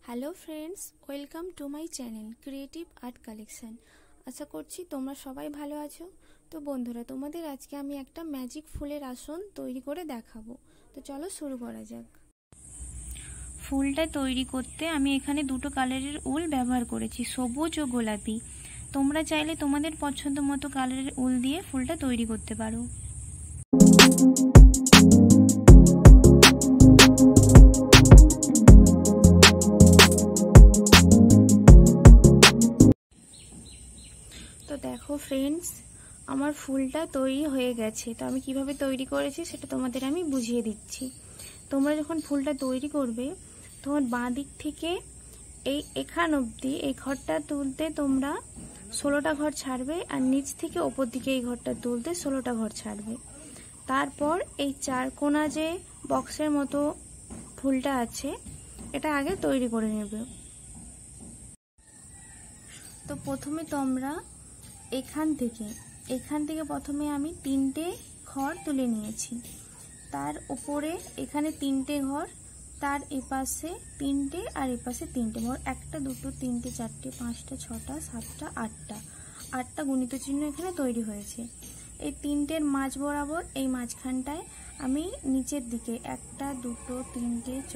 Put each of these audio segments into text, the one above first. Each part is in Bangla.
Hello friends, welcome to my channel creative art collection. আশা করছি তোমরা সবাই ভালো আছো। তো বন্ধুরা, তোমাদের আজকে আমি একটা ম্যাজিক ফুলের আসন তৈরি করে দেখাবো। তো চলো শুরু করা যাক। ফুলটা তৈরি করতে আমি এখানে দুটো কালারের উল ব্যবহার করেছি, সবুজ ও গোলাপি। তোমরা চাইলে তোমাদের পছন্দ মতো কালারের উল দিয়ে ফুলটা তৈরি করতে পারো। তো দেখো ফ্রেন্ডস, আমার ফুলটা তৈরি হয়ে গেছে। তো আমি কিভাবে তৈরি করেছি সেটা তোমাদের আমি বুঝিয়ে দিচ্ছি। তোমরা যখন ফুলটা তৈরি করবে তখন বাঁ দিক থেকে এখান অবধি এই ঘরটা তুলতে তোমরা 16টা ঘর ছাড়বে, আর নিচ থেকে ওপর দিকে এই ঘরটা তুলতে 16টা ঘর ছাড়বে। তারপর এই চার কোণা যে বক্সের মতো ফুলটা আছে এটা আগে তৈরি করে নেবে। তো প্রথমে তোমরা এখান থেকে প্রথমে আমি 3টে ঘর তুলে নিয়েছি। তার উপরে এখানে 3টে ঘর, তার এপাশে 3টে আর এপাশে 3টে, মোট 1 2 3 4 5 6 7 8টা গুণিত চিহ্ন এখানে তৈরি হয়েছে। এই 3টের মাঝ বরাবর এই মাঝখানটায় আমি নিচের দিকে 1 2 3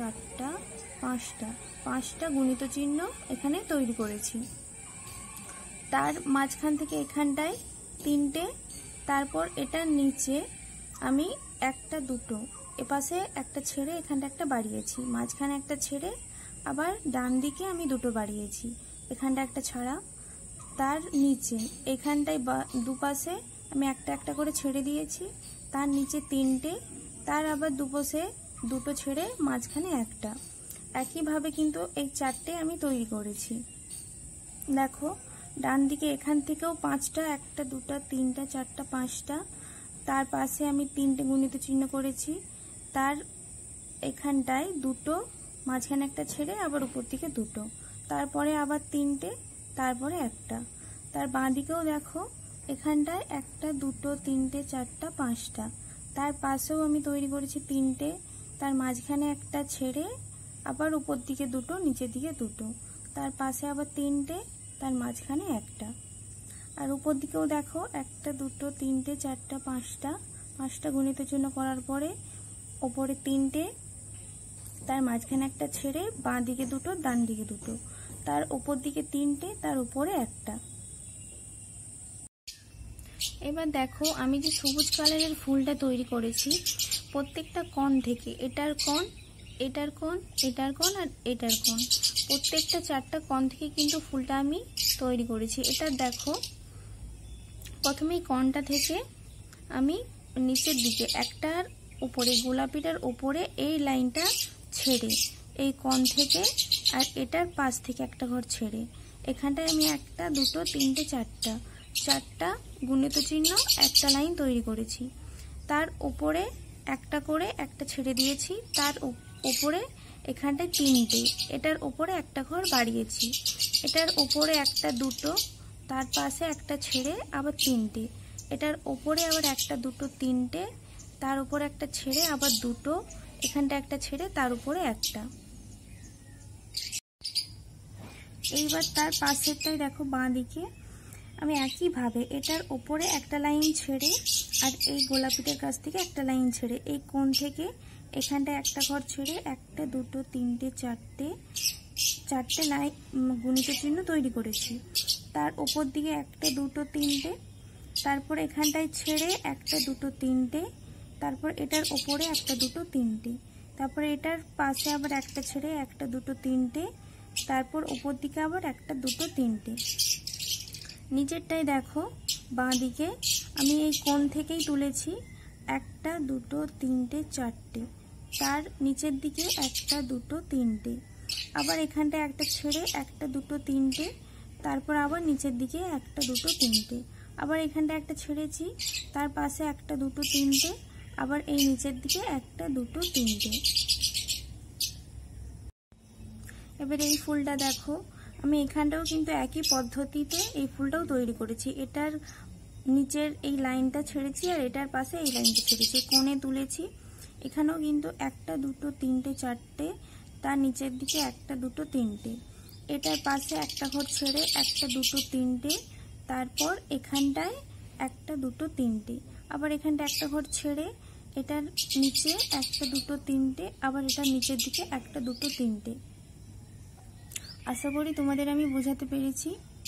4 5টা গুণিত চিহ্ন এখানে তৈরি করেছি। তার মাঝখান থেকে এখানটায় 3টে, তারপর এটার নিচে আমি 1 2 এপাশে একটা ছেড়ে এখানটা একটা বাড়িয়েছি, মাঝখানে একটা ছেড়ে আবার ডান দিকে আমি 2টো বাড়িয়েছি, এখানটা একটা ছাড়া। তার নিচে এখানটায় দুপাশে আমি একটা করে ছেড়ে দিয়েছি, তার নিচে 3টে, তার আবার দুপাশে 2টো ছেড়ে মাঝখানে একটা। একইভাবে কিন্তু এই 4টে আমি তৈরি করেছি। দেখো ডান দিকে এখান থেকেও 5টা, 1 2 3 4 5টা, তার পাশে আমি 3টে গুণিত চিহ্ন করেছি, তার এখানটায় 2টো, মাঝখানে একটা ছেড়ে আবার উপর দিকে 2টো, তারপরে আবার 3টে, তারপরে একটা। তার বাঁ দিকেও দেখো এখানটায় 1 2 3 4 5টা, তার পাশেও আমি তৈরি করেছি 3টে, তার মাঝখানে একটা ছেড়ে আবার উপর দিকে 2টো, নিচের দিকে 2টো, তার পাশে আবার 3টে, তার মাঝখানে একটা। আর উপর দিকেও দেখো 1 2 3 4 5টা গুণিত চিহ্ন করার পরে ওপরে 3টে, তার মাঝখানে একটা ছেড়ে বাঁ দিকে 2টো, ডান দিকে 2টো, তার উপর দিকে 3টে, তার উপরে একটা। এবার দেখো আমি যে সবুজ কালারের ফুলটা তৈরি করেছি, প্রত্যেকটা কোণ থেকে এটার কোণ, এটার কোণ, এটার কোণ আর এটার কোণ, প্রত্যেকটা 4টা কোণ থেকে কিন্তু ফুলটা আমি তৈরি করেছি। এটা দেখো প্রথমেই কোণটা থেকে আমি নিচের দিকে একটার উপরে, গোলাপিটার উপরে এই লাইনটা ছেড়ে এই কোণ থেকে আর এটার পাশ থেকে একটা ঘর ছেড়ে এখানটায় আমি 1 2 3 4টা গুণিত চিহ্ন একটা লাইন তৈরি করেছি। তার উপরে একটা করে একটা ছেড়ে দিয়েছি, তার উপরে এখানটায় 3টে, এটার উপরে একটা ঘর বাড়িয়েছি, এটার উপরে 1 2, তার পাশে একটা ছেড়ে আবার 3টে, এটার উপরে আবার 1 2 3টে, তার উপরে একটা ছেড়ে আবার 2টো, এখানটা একটা ছেড়ে তার উপরে একটা। এইবার তার পাশেরটাই দেখো বাঁ দিকে আমি একইভাবে এটার উপরে একটা লাইন ছেড়ে আর এই গোলাপিটার কাছ থেকে একটা লাইন ছেড়ে এই কোণ থেকে এখানটায় একটা ঘর ছেড়ে 1 2 3 4টে লাইন গুণিত চিহ্ন তৈরি করেছি। তার উপর দিকে 1 2 3টে, তারপর এখানটায় ছেড়ে 1 2 3টে, তারপর এটার উপরে 1 2 3টে, তারপরে এটার পাশে আবার একটা ছেড়ে 1 2 3টে, তারপর উপর দিকে আবার 1 2 3টে। নিচেরটাই দেখো বাঁ দিকে আমি এই কোণ থেকেই তুলেছি 1 2 3 4টে, তার নিচের দিকে 1 2 3টে, আবার এখানটায় একটা ছেড়ে 1 2 3টে, তারপর আবার নিচের দিকে 1 2 3টে, আবার এখানটা একটা ছেড়েছি, তার পাশে 1 2 3টে, আবার এই নিচের দিকে 1 2 3টে। এবার এই ফুলটা দেখো আমি এখানটাও কিন্তু একই পদ্ধতিতে এই ফুলটাও তৈরি করেছি। এটার নিচের এই লাইনটা ছেড়েছি আর এটার পাশে এই লাইনটা ছেড়েছি, কোণে তুলেছি। এখানেও কিন্তু 1 2 3 4টে, তার নিচের দিকে একটা দুটো তিনটে, এটার পাশে একটা ঘর ছেড়ে একটা দুটো তিনটে, তারপর এখানটায় একটা দুটো তিনটে, আবার এখানটা একটা ঘর ছেড়ে এটার নিচে একটা দুটো তিনটে, আবার এটার নিচের দিকে একটা দুটো তিনটে। আশা করি তোমাদের আমি বোঝাতে পেরেছি।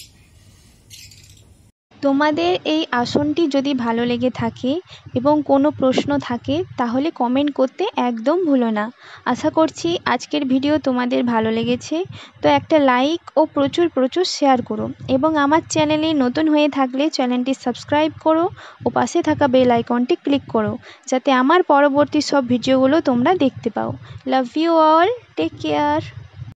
তোমাদের এই আসনটি যদি ভালো লেগে থাকে এবং কোনো প্রশ্ন থাকে তাহলে কমেন্ট করতে একদম ভুলো না। আশা করছি আজকের ভিডিও তোমাদের ভালো লেগেছে, তো একটা লাইক ও প্রচুর প্রচুর শেয়ার করো এবং আমার চ্যানেলে নতুন হয়ে থাকলে চ্যানেলটি সাবস্ক্রাইব করো ও পাশে থাকা বেল আইকনটি ক্লিক করো, যাতে আমার পরবর্তী সব ভিডিওগুলো তোমরা দেখতে পাও। Love you all, take care.